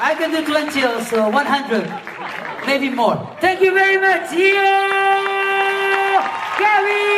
I can do 20 also, 100, maybe more. Thank you very much. Yeah! Gary!